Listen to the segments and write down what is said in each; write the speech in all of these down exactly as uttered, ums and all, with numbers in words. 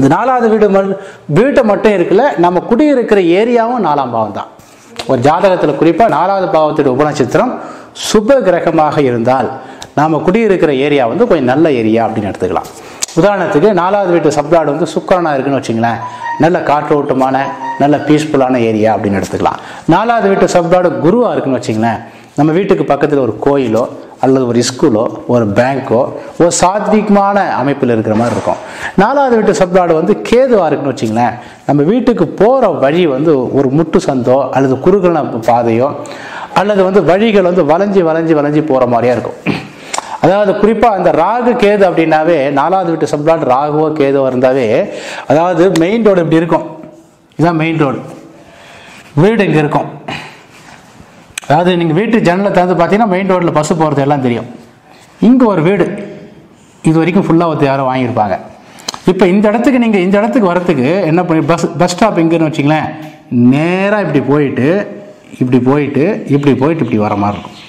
இந்த நாலாவது வீடு வீட்டை மட்டும் இருக்குல்ல, நம்ம குடியிருக்கிற ஏரியாவும் நாலாம் பாவம் தான். ஒரு ஜாதகத்தில் குறிப்பாக நாலாவது பாவத்துடைய உபநட்சத்திரம் சுப கிரகமாக இருந்தால் நாம் குடியிருக்கிற ஏரியா வந்து கொஞ்சம் நல்ல ஏரியா அப்படின்னு எடுத்துக்கலாம். உதாரணத்துக்கு நாலாவது வீட்டு சப்ளாடு வந்து சுக்கரனாக இருக்குன்னு வச்சுங்களேன், நல்ல காற்றோட்டமான நல்ல பீஸ்ஃபுல்லான ஏரியா அப்படின்னு எடுத்துக்கலாம். நாலாவது வீட்டு சப்ளாடு குருவாக இருக்குன்னு வச்சுங்களேன், நம்ம வீட்டுக்கு பக்கத்தில் ஒரு கோயிலோ அல்லது ஒரு ஸ்கூலோ ஒரு பேங்க்கோ ஒரு சாத்வீகமான அமைப்பில் இருக்கிற மாதிரி இருக்கும். நாலாவது வீட்டு சப்ளாடு வந்து கேதுவாக இருக்குன்னு வச்சுங்களேன், நம்ம வீட்டுக்கு போகிற வழி வந்து ஒரு முட்டு சந்தோ அல்லது குறுகலான பாதையோ அல்லது வந்து வழிகள் வந்து வளைஞ்சி வளைஞ்சி வளைஞ்சி போகிற மாதிரியா இருக்கும். அதாவது குறிப்பாக அந்த ராகு கேது அப்படின்னாவே, நாலாவது வீட்டு சப்ளாட் ராகுவோ கேதுவோ இருந்தாவே, அதாவது மெயின் ரோடு இப்படி இருக்கும், இதுதான் மெயின் ரோடு, வீடு இங்கே இருக்கும். அதாவது நீங்கள் வீட்டு ஜன்னலை திறந்து பார்த்தீங்கன்னா மெயின் ரோட்டில் பஸ்ஸு போகிறது எல்லாம் தெரியும். இங்கே ஒரு வீடு இது வரைக்கும் ஃபுல்லாக ஒருத்தர் யாரும் வாங்கியிருப்பாங்க. இப்போ இந்த இடத்துக்கு நீங்கள் இந்த இடத்துக்கு வரத்துக்கு என்ன பண்ணி பஸ் பஸ் ஸ்டாப் எங்கேன்னு வச்சிங்களேன், நேராக இப்படி போயிட்டு இப்படி போயிட்டு இப்படி போயிட்டு இப்படி வர மாதிரி இருக்கும்.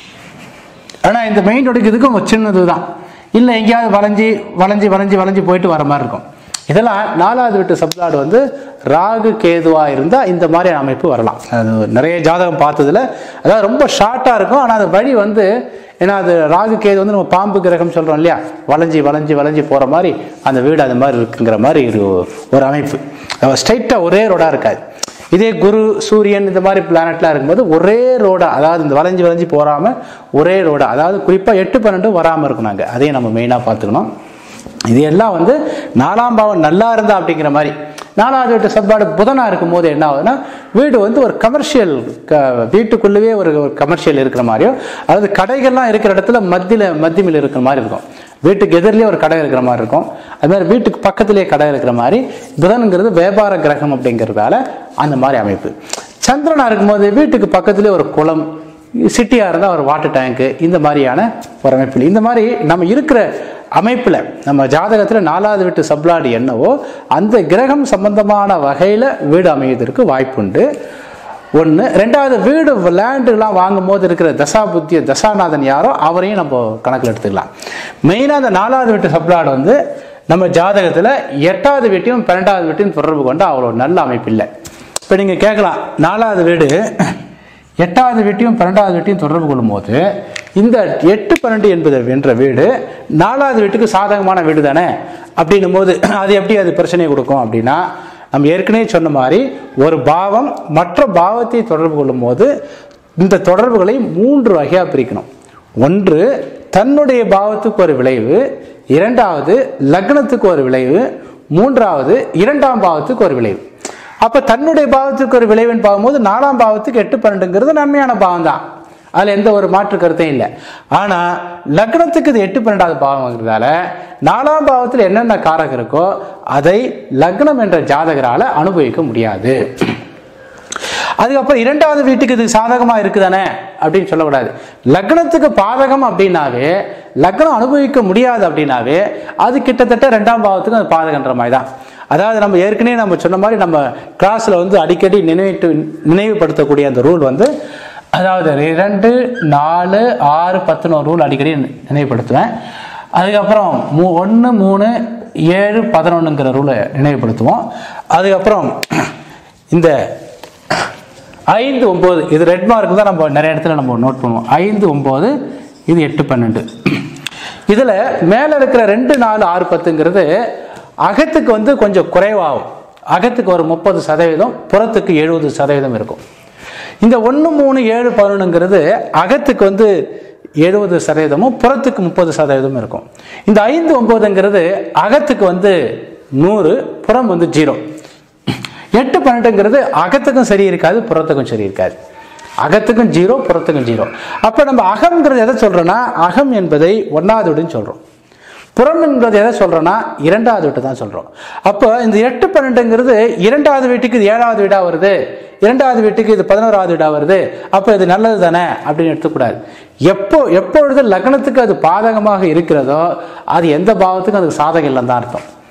ஆனால் இந்த மெயின் ரோடுக்கு இதுக்கும் ஒரு சின்னது தான், இல்லை எங்கேயாவது வளைஞ்சி வளைஞ்சி வளைஞ்சி வளைஞ்சி போயிட்டு வர மாதிரி இருக்கும். இதெல்லாம் நாலாவது வீட்டு சப்ளாடு வந்து ராகு கேதுவாக இருந்தால் இந்த மாதிரி அமைப்பு வரலாம். அது நிறைய ஜாதகம் பார்த்ததுல அதாவது ரொம்ப ஷார்ட்டாக இருக்கும், ஆனால் அது வழி வந்து ஏன்னா அது ராகு கேது வந்து நம்ம பாம்பு கிரகம் சொல்கிறோம் இல்லையா, வளைஞ்சி வளைஞ்சி வளைஞ்சி போகிற மாதிரி அந்த வீடு அது மாதிரி இருக்குங்கிற மாதிரி ஒரு அமைப்பு. ஸ்ட்ரைட்டாக ஒரே ரோடாக இருக்காது. இதே குரு சூரியன் இந்த மாதிரி பிளானட்லாம் இருக்கும்போது ஒரே ரோடா, அதாவது இந்த வளைஞ்சி வளைஞ்சி போகாமல் ஒரே ரோடா, அதாவது குறிப்பாக எட்டு பன்னெண்டு வராமல் இருக்கும். நாங்கள் அதையும் நம்ம மெயினாக பார்த்துக்கணும். இது எல்லாம் வந்து நாலாம் பாவம் நல்லா இருந்தா அப்படிங்கிற மாதிரி. நாலாவது வீட்டு சப்ளாடு புதனாக இருக்கும் போது என்ன ஆகுதுன்னா, வீடு வந்து ஒரு கமர்ஷியல் வீட்டுக்குள்ளேயே ஒரு கமர்ஷியல் இருக்கிற மாதிரியோ அதாவது கடைகள்லாம் இருக்கிற இடத்துல மத்தியில் மத்தியில் இருக்கிற மாதிரி இருக்கும். வீட்டுக்கு எதிரிலேயே ஒரு கடை இருக்கிற மாதிரி இருக்கும். அது மாதிரி வீட்டுக்கு பக்கத்துலேயே கடை இருக்கிற மாதிரி. புதனுங்கிறது வியாபார கிரகம் அப்படிங்கிறதால அந்த மாதிரி அமைப்பு. சந்திரனாக இருக்கும்போது வீட்டுக்கு பக்கத்துலேயே ஒரு குளம், சிட்டியாக இருந்தால் ஒரு வாட்டர் டேங்க்கு, இந்த மாதிரியான ஒரு அமைப்பில் இந்த மாதிரி நம்ம இருக்கிற அமைப்பில் நம்ம ஜாதகத்தில் நாலாவது வீட்டு சப்ளாடு என்னவோ அந்த கிரகம் சம்பந்தமான வகையில் வீடு அமைவதற்கு வாய்ப்புண்டு. ஒன்று. ரெண்டாவது, வீடு லேண்டுலாம் வாங்கும் போது இருக்கிற தசா புத்திய தசாநாதன் யாரோ அவரையும் நம்ம கணக்கில் எடுத்துக்கலாம். மெயினாக அந்த நாலாவது வீட்டு சப்ளாடு வந்து நம்ம ஜாதகத்தில் எட்டாவது வீட்டையும் பன்னெண்டாவது வீட்டையும் தொடர்பு கொண்டு அவ்வளோ நல்ல அமைப்பு இல்லை. இப்போ நீங்கள் கேட்கலாம், நாலாவது வீடு எட்டாவது வீட்டையும் பன்னெண்டாவது வீட்டையும் தொடர்பு கொள்ளும் போது இந்த எட்டு பன்னெண்டு என்பது என்ற வீடு நாலாவது வீட்டுக்கு சாதகமான வீடு தானே அப்படின்னும் போது அது எப்படி அது பிரச்சனையை கொடுக்கும் அப்படின்னா, நம்ம ஏற்கனவே சொன்ன மாதிரி ஒரு பாவம் மற்ற பாவத்தை தொடர்பு கொள்ளும் போது இந்த தொடர்புகளை மூன்று வகையாக பிரிக்கணும். ஒன்று, தன்னுடைய பாவத்துக்கு ஒரு விளைவு, இரண்டாவது லக்னத்துக்கு ஒரு விளைவு, மூன்றாவது இரண்டாம் பாவத்துக்கு ஒரு விளைவு. அப்ப தன்னுடைய பாவத்துக்கு ஒரு விளைவுன்னு பார்க்கும்போது நாலாம் பாவத்துக்கு எட்டு பன்னெண்டுங்கிறது நன்மையான பாவம் தான், அதுல எந்த ஒரு மாற்று கருத்தையும் இல்லை. ஆனா லக்னத்துக்கு இது எட்டு பன்னெண்டாவது பாவம்ங்கிறதால நாலாம் பாவத்தில் என்னென்ன காரகம் இருக்கோ அதை லக்னம் என்ற ஜாதகரால அனுபவிக்க முடியாது. அதுக்கப்புறம் இரண்டாவது வீட்டுக்கு இது சாதகமா இருக்குதானே அப்படின்னு சொல்லக்கூடாது. லக்னத்துக்கு பாதகம் அப்படின்னாவே, லக்னம் அனுபவிக்க முடியாது அப்படின்னாவே அது கிட்டத்தட்ட ரெண்டாம் பாவத்துக்கு அது பாதகன்ற மாதிரி தான். அதாவது நம்ம ஏற்கனவே நம்ம சொன்ன மாதிரி நம்ம கிளாஸ்ல வந்து அடிக்கடி நினைவு நினைவுபடுத்தக்கூடிய அந்த ரூல் வந்து, அதாவது ரெண்டு நாலு ஆறு பத்துன்னு ஒரு ரூல் அடிக்கடி நினைவுபடுத்துவேன். அதுக்கப்புறம் மூ ஒன்று மூணு ஏழு பதினொன்றுங்கிற ரூலை நினைவுபடுத்துவோம். அதுக்கப்புறம் இந்த ஐந்து ஒம்பது, இது ரெட் மார்க் தான் நம்ம நிறைய இடத்துல நம்ம நோட் பண்ணுவோம். ஐந்து ஒம்பது, இது எட்டு பன்னெண்டு. இதில் மேலே இருக்கிற ரெண்டு நாலு ஆறு பத்துங்கிறது அகத்துக்கு வந்து கொஞ்சம் குறைவாகும். அகத்துக்கு ஒரு முப்பது சதவீதம், புறத்துக்கு எழுபது சதவீதம் இருக்கும். இந்த ஒன்று மூணு ஏழு பதினொன்றுங்கிறது அகத்துக்கு வந்து எழுபது சதவீதமும் புறத்துக்கு முப்பது சதவீதமும் இருக்கும். இந்த ஐந்து ஒன்பதுங்கிறது அகத்துக்கு வந்து நூறு, புறம் வந்து ஜீரோ. எட்டு பன்னெண்டுங்கிறது அகத்துக்கும் சரி இருக்காது, புறத்துக்கும் சரி இருக்காது. அகத்துக்கும் ஜீரோ, புறத்துக்கும் ஜீரோ. அப்போ நம்ம அகம்ங்கிறது எதை சொல்றோம்னா, அகம் என்பதை ஒன்னாவது வீடுன்னு சொல்றோம். புறம் என்பது எதை சொல்றோம்னா இரண்டாவது வீட்டு தான் சொல்றோம். அப்போ இந்த எட்டு பன்னெண்டுங்கிறது இரண்டாவது வீட்டுக்கு இது ஏழாவது வீடா வருது, இரண்டாவது வீட்டுக்கு இது பதினோராவது வீடா வருது, அப்போ இது நல்லது தானே அப்படின்னு எடுத்துக்கூடாது. எப்போ எப்பொழுது லக்னத்துக்கு அது பாதகமாக இருக்கிறதோ அது எந்த பாவத்துக்கும் அதுக்கு சாதகம் இல்லைன்னு தான் அர்த்தம்.